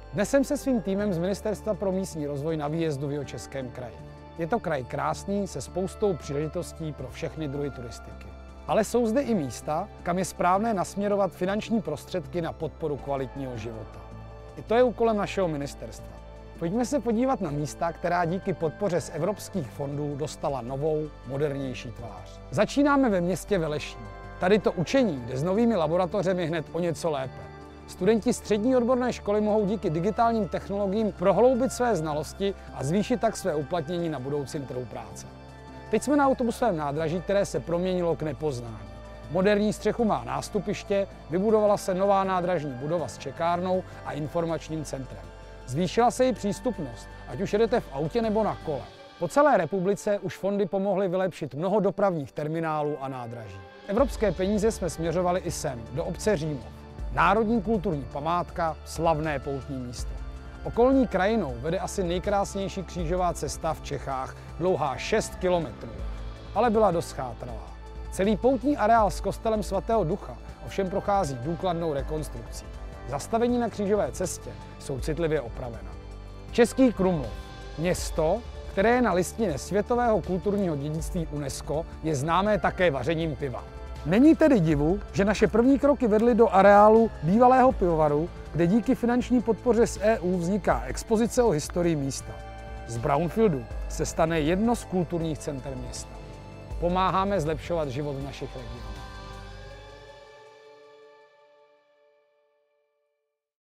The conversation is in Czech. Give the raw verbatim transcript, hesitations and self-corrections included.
Dnes jsem se svým týmem z Ministerstva pro místní rozvoj na výjezdu v Jihočeském kraji. Je to kraj krásný se spoustou příležitostí pro všechny druhy turistiky. Ale jsou zde i místa, kam je správné nasměrovat finanční prostředky na podporu kvalitního života. I to je úkolem našeho ministerstva. Pojďme se podívat na místa, která díky podpoře z evropských fondů dostala novou, modernější tvář. Začínáme ve městě Velešín. Tady to učení jde s novými laboratořemi hned o něco lépe. Studenti střední odborné školy mohou díky digitálním technologiím prohloubit své znalosti a zvýšit tak své uplatnění na budoucím trhu práce. Teď jsme na autobusovém nádraží, které se proměnilo k nepoznání. Moderní střechu má nástupiště, vybudovala se nová nádražní budova s čekárnou a informačním centrem. Zvýšila se i přístupnost, ať už jedete v autě nebo na kole. Po celé republice už fondy pomohly vylepšit mnoho dopravních terminálů a nádraží. Evropské peníze jsme směřovali i sem, do obce Římov. Národní kulturní památka, slavné poutní místo. Okolní krajinou vede asi nejkrásnější křížová cesta v Čechách, dlouhá šest kilometrů, ale byla dost chátralá. Celý poutní areál s kostelem svatého Ducha ovšem prochází důkladnou rekonstrukcí. Zastavení na křížové cestě jsou citlivě opravena. Český Krumlov, město, které je na listině světového kulturního dědictví UNESCO, je známé také vařením piva. Není tedy divu, že naše první kroky vedly do areálu bývalého pivovaru, kde díky finanční podpoře z E U vzniká expozice o historii místa. Z brownfieldu se stane jedno z kulturních center města. Pomáháme zlepšovat život v našich regionech.